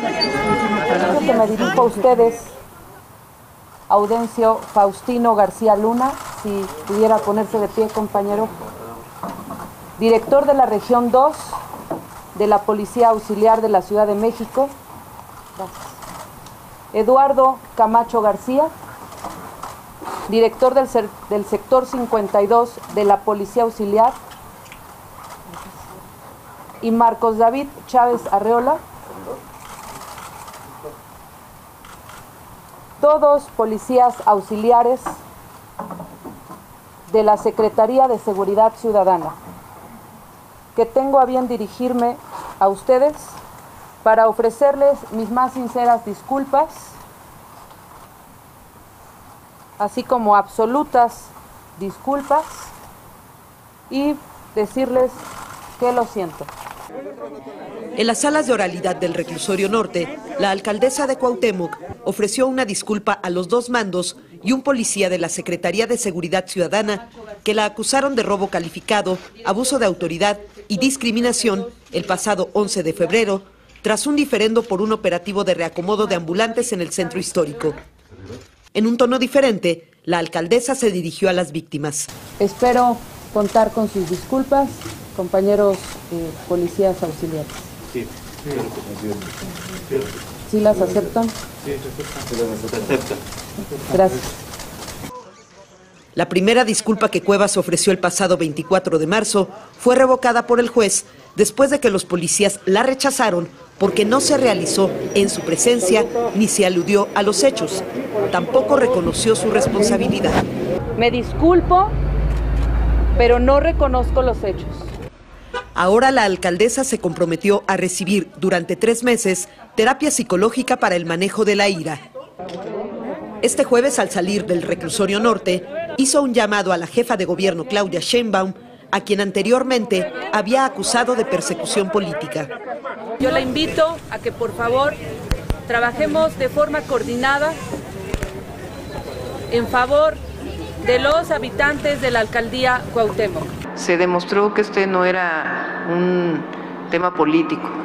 Que me dirijo a ustedes, Audencio Faustino García Luna, si pudiera ponerse de pie, compañero. Director de la Región 2 de la Policía Auxiliar de la Ciudad de México. Gracias. Eduardo Camacho García, director del sector 52 de la Policía Auxiliar. Y Marcos David Chávez Arreola, todos policías auxiliares de la Secretaría de Seguridad Ciudadana, que tengo a bien dirigirme a ustedes para ofrecerles mis más sinceras disculpas, así como absolutas disculpas, y decirles que lo siento. En las salas de oralidad del Reclusorio Norte, la alcaldesa de Cuauhtémoc ofreció una disculpa a los dos mandos y un policía de la Secretaría de Seguridad Ciudadana que la acusaron de robo calificado, abuso de autoridad y discriminación el pasado 11 de febrero, tras un diferendo por un operativo de reacomodo de ambulantes en el centro histórico. En un tono diferente, la alcaldesa se dirigió a las víctimas. Espero contar con sus disculpas, compañeros policías auxiliares. Sí. ¿Sí las aceptan? Sí, se acepta. Gracias. La primera disculpa que Cuevas ofreció el pasado 24 de marzo fue revocada por el juez después de que los policías la rechazaron porque no se realizó en su presencia ni se aludió a los hechos. Tampoco reconoció su responsabilidad. Me disculpo, pero no reconozco los hechos. Ahora la alcaldesa se comprometió a recibir durante 3 meses terapia psicológica para el manejo de la ira. Este jueves, al salir del Reclusorio Norte, hizo un llamado a la jefa de gobierno Claudia Sheinbaum, a quien anteriormente había acusado de persecución política. Yo la invito a que por favor trabajemos de forma coordinada en favor de los habitantes de la alcaldía Cuauhtémoc. Se demostró que este no era un tema político,